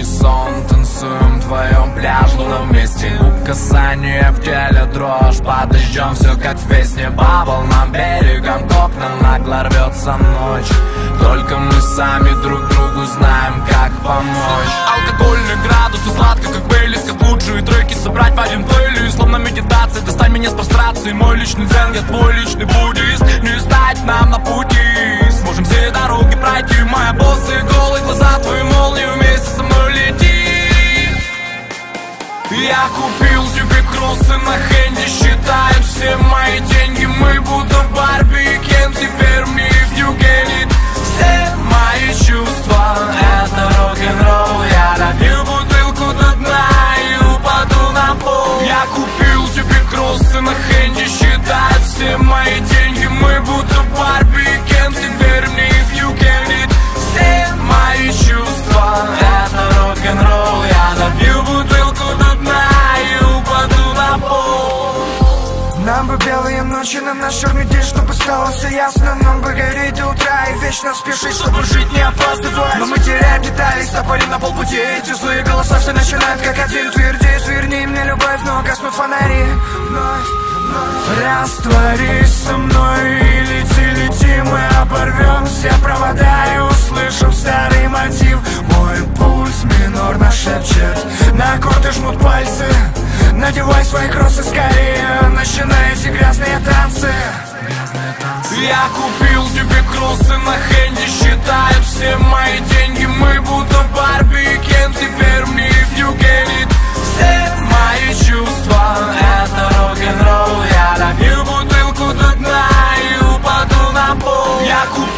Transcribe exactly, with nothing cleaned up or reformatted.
сон, танцуем вдвоем, пляж, луна вместе. Губ касание, в теле дрожь, под дождем все как в песне. По волнам, берегом, копна, нагло рвется ночь. Только мы сами друг другу знаем, как помочь. Алкогольный градус, и сладко, как Бейлис, как лучшие треки собрать в один плейлист. Словно медитация, достань меня с прострации. Мой личный дзен, я твой личный буддист. Не стать нам на пути, сможем все дороги пройти. Моя боссы, голые глаза, твои молнии вместе со мной лети. Я купил себе кроссы на хенде, считаю все мои деньги. Мы будто Барби и Кен, теперь me if you get it. Все мои чувства, это рок-н-ролл. Я допью бутылку до дна и упаду на пол. Я купил тебе кроссы на хенде, считаю все мои деньги. Мы будто Барби и Кен, теперь me if you get it. Все мои чувства, это рок-н-ролл. Я допью бутылку до дна и упаду на пол. Нам бы белые ночи на наш черный день, чтобы стало все ясно. Нам бы гореть до утра и вечно спешить, чтобы жить не опаздывать. Но мы теряем детали, стопорим на полпути. Эти злые голоса все начинают как один. Тверди, сверни мне любовь, но гаснут фонари. Вновь, вновь. Растворись со мной и лети, лети. Мы оборвем все провода и услышим старый мотив. Мой пульс минорно шепчет, на аккорды жмут пальцы. Надевай свои кроссы скорее, начинай эти грязные танцы. Я купил тебе кроссы на хенде, считаю все мои деньги. Мы будто Барби и Кен, теперь me if you get it. Все мои чувства, это рок-н-ролл. Я допью бутылку до дна и упаду на пол. Я купил